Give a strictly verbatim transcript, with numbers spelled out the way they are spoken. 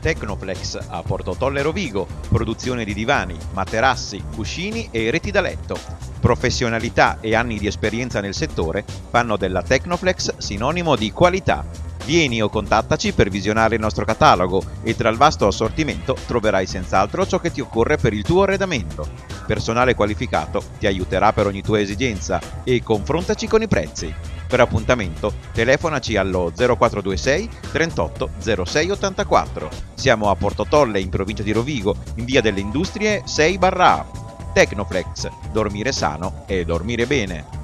Tecnoplex a Porto Tollero Vigo, produzione di divani, materassi, cuscini e reti da letto. Professionalità e anni di esperienza nel settore fanno della Tecnoplex sinonimo di qualità. Vieni o contattaci per visionare il nostro catalogo e tra il vasto assortimento troverai senz'altro ciò che ti occorre per il tuo arredamento. Personale qualificato ti aiuterà per ogni tua esigenza e confrontaci con i prezzi. Per appuntamento telefonaci allo zero quattro due sei trentotto zero sei ottantaquattro. Siamo a Porto Tolle in provincia di Rovigo, in via delle Industrie sei barra A. Tecnoplex, dormire sano e dormire bene.